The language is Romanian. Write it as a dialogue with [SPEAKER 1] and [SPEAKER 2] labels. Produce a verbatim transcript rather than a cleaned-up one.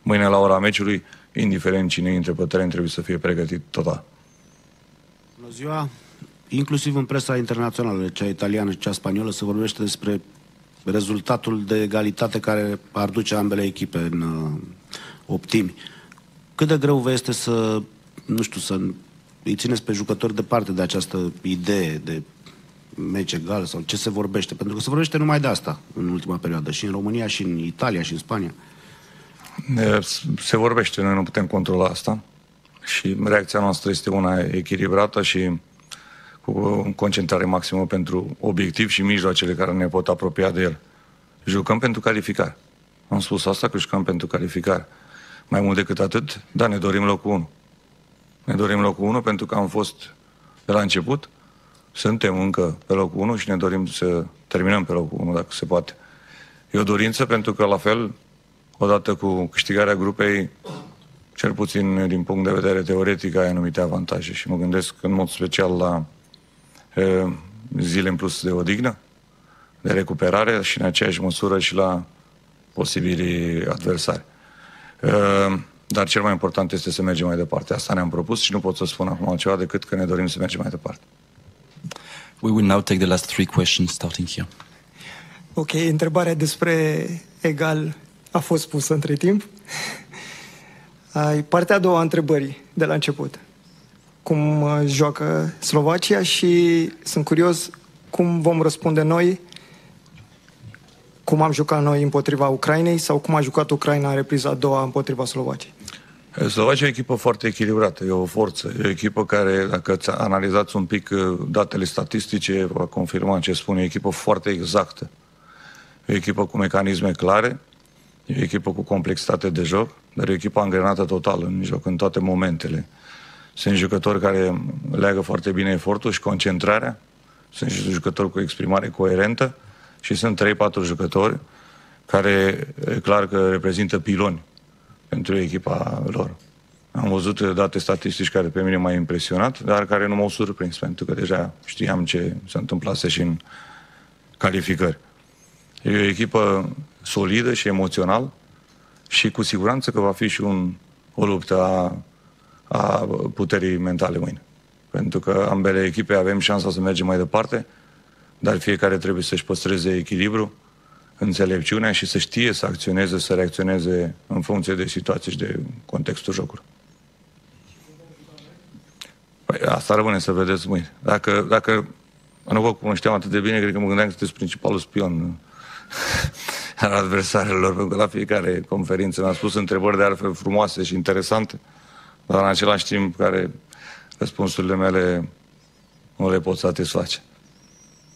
[SPEAKER 1] mâine la ora meciului, indiferent cine intre pe teren, trebuie să fie pregătit total.
[SPEAKER 2] Bună ziua! Inclusiv în presa internațională, cea italiană și cea spaniolă, se vorbește despre rezultatul de egalitate care ar duce ambele echipe în uh, optimi. Cât de greu vă este să, nu știu, să îi țineți pe jucători departe de această idee de meci egal sau ce se vorbește? Pentru că se vorbește numai de asta în ultima perioadă, și în România, și în Italia, și în Spania.
[SPEAKER 1] Se vorbește, noi nu putem controla asta și reacția noastră este una echilibrată și cu concentrare maximă pentru obiectiv și mijloacele care ne pot apropia de el. Jucăm pentru calificare. Am spus asta, că jucăm pentru calificare. Mai mult decât atât, da, ne dorim locul unu. Ne dorim locul unu pentru că am fost de la început, suntem încă pe locul unu și ne dorim să terminăm pe locul unu, dacă se poate. E o dorință pentru că, la fel, odată cu câștigarea grupei, cel puțin din punct de vedere teoretic, ai anumite avantaje și mă gândesc în mod special la e, zile în plus de odihnă, de recuperare și în aceeași măsură și la posibilii adversari. E, dar cel mai important este să mergem mai departe. Asta ne-am propus și nu pot să spun acum altceva decât că ne dorim să mergem mai departe.
[SPEAKER 3] We will now take the last three questions starting here.
[SPEAKER 4] Ok, întrebarea despre egal a fost pusă între timp. Partea a doua a întrebării de la început. Cum joacă Slovacia și sunt curios cum vom răspunde noi, cum am jucat noi împotriva Ucrainei sau cum a jucat Ucraina în repriza a doua împotriva Slovaciei.
[SPEAKER 1] Slovacia e o echipă foarte echilibrată, e o forță, e o echipă care, dacă analizați un pic datele statistice, va confirma ce spune, e o echipă foarte exactă. E o echipă cu mecanisme clare, e o echipă cu complexitate de joc, dar e o echipă angrenată total în joc, în toate momentele. Sunt jucători care leagă foarte bine efortul și concentrarea, sunt jucători cu exprimare coerentă și sunt trei patru jucători care, e clar că reprezintă piloni pentru echipa lor. Am văzut date statistici care pe mine m-au impresionat, dar care nu m-au surprins, pentru că deja știam ce se întâmplase și în calificări. E o echipă solidă și emoțional și cu siguranță că va fi și un, o luptă a, a puterii mentale mâine. Pentru că ambele echipe avem șansa să mergem mai departe, dar fiecare trebuie să-și păstreze echilibru, înțelepciunea și să știe să acționeze, să reacționeze în funcție de situații și de contextul jocului. Păi asta rămâne să vedeți mâine. Dacă, dacă nu vă cunoșteam atât de bine, cred că mă gândeam că sunteți principalul spion al adversarilor, pentru că la fiecare conferință mi-a spus întrebări de altfel frumoase și interesante, dar în același timp care răspunsurile mele nu le pot satisface.